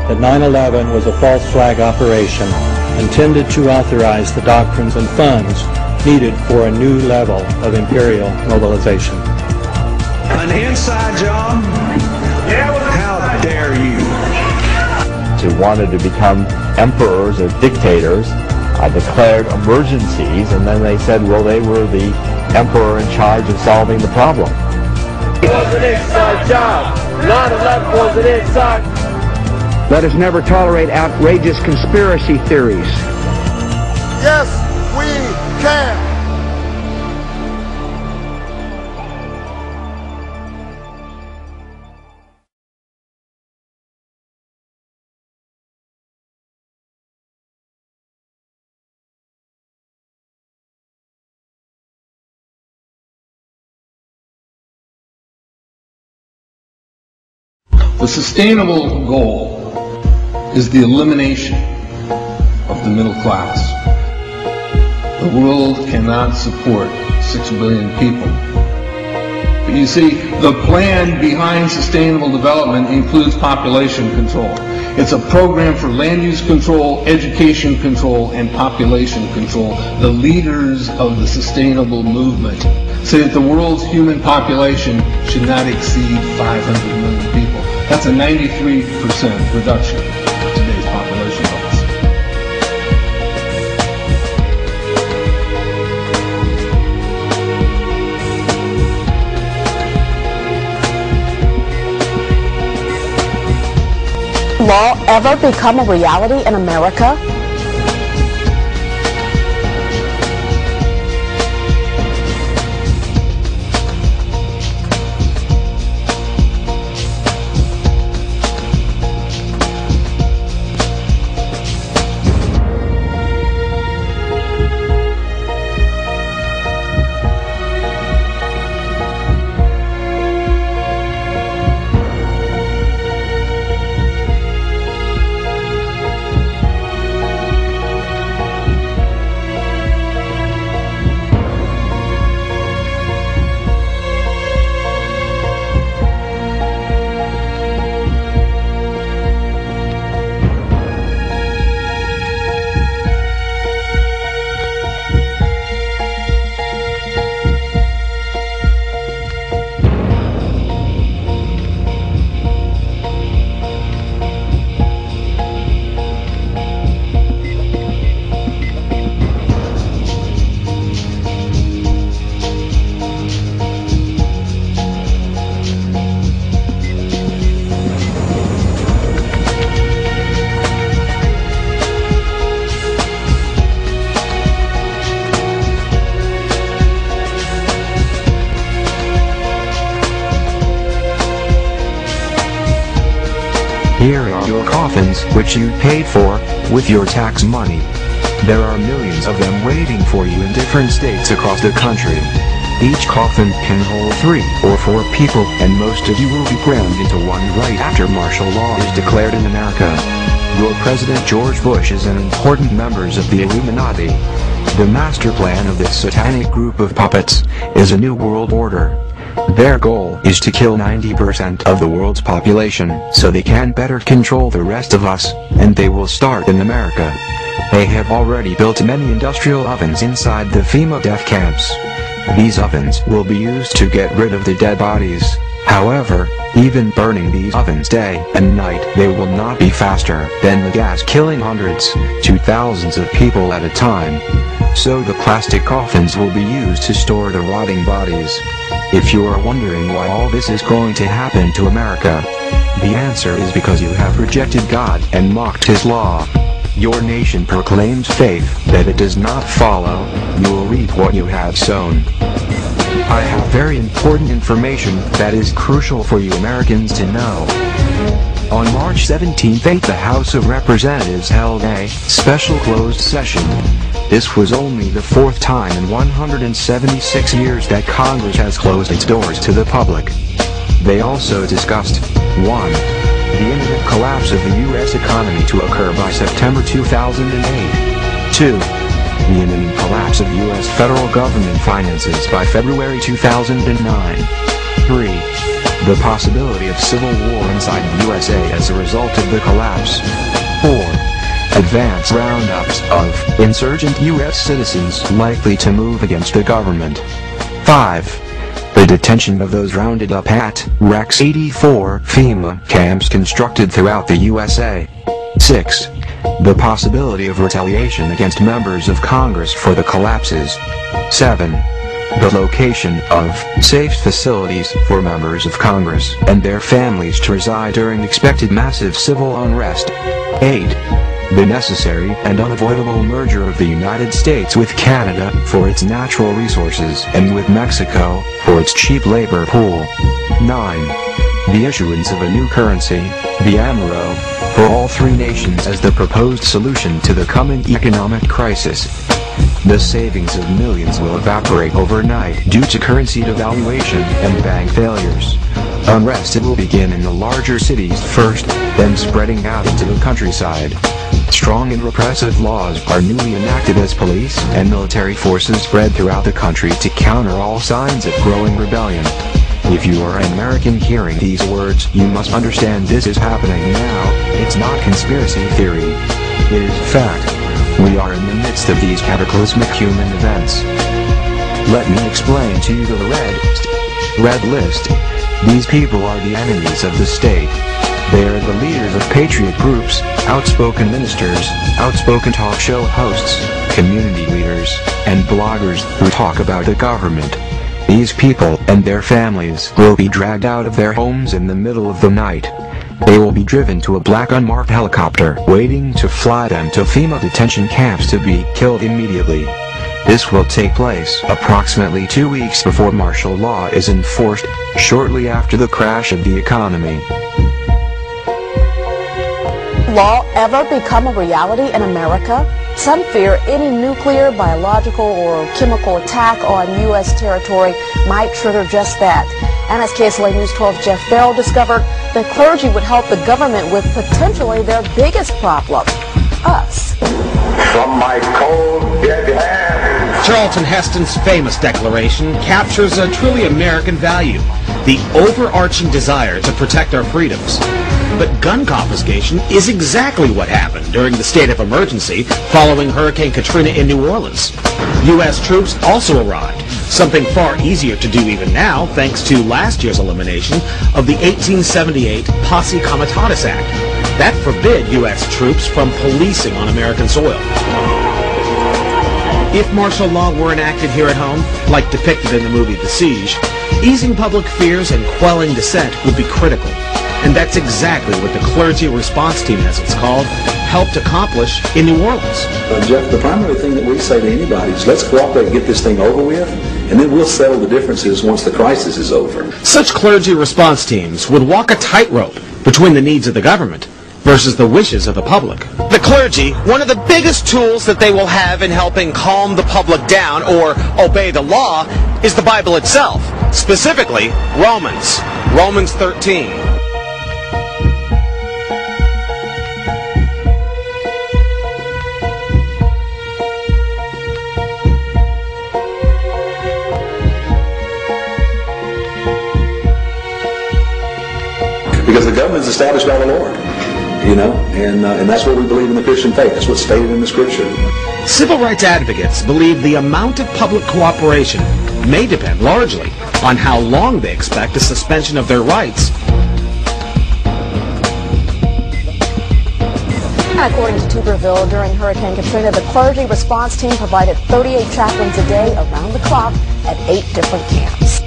that 9/11 was a false flag operation intended to authorize the doctrines and funds needed for a new level of imperial mobilization. An inside job? How dare you? Who wanted to become emperors or dictators declared emergencies, and then they said, well, they were the emperor in charge of solving the problem. It was an inside job. 9/11 was an inside. Let us never tolerate outrageous conspiracy theories. Yes, we can. The sustainable goal is the elimination of the middle class. The world cannot support 6 billion people. But you see, the plan behind sustainable development includes population control. It's a program for land use control, education control, and population control. The leaders of the sustainable movement say that the world's human population should not exceed 500 million people. That's a 93% reduction of today's population levels. Law ever become a reality in America? Here are your coffins, which you paid for with your tax money. There are millions of them waiting for you in different states across the country. Each coffin can hold 3 or 4 people, and most of you will be crammed into one right after martial law is declared in America. Your President George Bush is an important member of the Illuminati. The master plan of this satanic group of puppets is a new world order. Their goal is to kill 90% of the world's population so they can better control the rest of us, and they will start in America. They have already built many industrial ovens inside the FEMA death camps. These ovens will be used to get rid of the dead bodies. However, even burning these ovens day and night, they will not be faster than the gas killing hundreds to thousands of people at a time. So the plastic coffins will be used to store the rotting bodies. If you are wondering why all this is going to happen to America, the answer is because you have rejected God and mocked His law. Your nation proclaims faith that it does not follow. You will reap what you have sown. I have very important information that is crucial for you Americans to know. On March 17th, the House of Representatives held a special closed session. This was only the 4th time in 176 years that Congress has closed its doors to the public. They also discussed 1. The imminent collapse of the U.S. economy to occur by September 2008. 2. The imminent collapse of U.S. federal government finances by February 2009. 3. The possibility of civil war inside the USA as a result of the collapse. 4. Advance roundups of insurgent U.S. citizens likely to move against the government. 5. The detention of those rounded up at Rex 84 FEMA camps constructed throughout the USA. 6. The possibility of retaliation against members of Congress for the collapses. 7. The location of safe facilities for members of Congress and their families to reside during expected massive civil unrest. 8. The necessary and unavoidable merger of the United States with Canada for its natural resources and with Mexico for its cheap labor pool. 9. The issuance of a new currency, the AMERO, for all three nations as the proposed solution to the coming economic crisis. The savings of millions will evaporate overnight due to currency devaluation and bank failures. Unrest will begin in the larger cities first, then spreading out into the countryside. Strong and repressive laws are newly enacted as police and military forces spread throughout the country to counter all signs of growing rebellion. If you are an American hearing these words, you must understand this is happening now. It's not conspiracy theory. It is fact. We are in the midst of these cataclysmic human events. Let me explain to you the red list. These people are the enemies of the state. They are the leaders of patriot groups, outspoken ministers, outspoken talk show hosts, community leaders, and bloggers who talk about the government. These people and their families will be dragged out of their homes in the middle of the night. They will be driven to a black unmarked helicopter waiting to fly them to FEMA detention camps to be killed immediately. This will take place approximately 2 weeks before martial law is enforced, shortly after the crash of the economy. Law ever become a reality in America? Some fear any nuclear, biological, or chemical attack on U.S. territory might trigger just that. And as KSLA News 12's Jeff Farrell discovered, the clergy would help the government with potentially their biggest problem, us. From my cold, dead hand. Charlton Heston's famous declaration captures a truly American value, the overarching desire to protect our freedoms. But gun confiscation is exactly what happened during the state of emergency following Hurricane Katrina in New Orleans. U.S. troops also arrived, something far easier to do even now thanks to last year's elimination of the 1878 Posse Comitatus Act. That forbid U.S. troops from policing on American soil. If martial law were enacted here at home, like depicted in the movie The Siege, easing public fears and quelling dissent would be critical. And that's exactly what the Clergy Response Team, as it's called, helped accomplish in New Orleans. Jeff, the primary thing that we say to anybody is let's cooperate and get this thing over with, and then we'll settle the differences once the crisis is over. Such clergy response teams would walk a tightrope between the needs of the government versus the wishes of the public. The clergy, one of the biggest tools that they will have in helping calm the public down or obey the law is the Bible itself, specifically Romans 13. Because the government is established by the Lord, and that's what we believe in the Christian faith. That's what's stated in the Scripture. Civil rights advocates believe the amount of public cooperation may depend largely on how long they expect a suspension of their rights. According to Tuberville, during Hurricane Katrina, the clergy response team provided 38 chaplains a day around the clock at 8 different camps.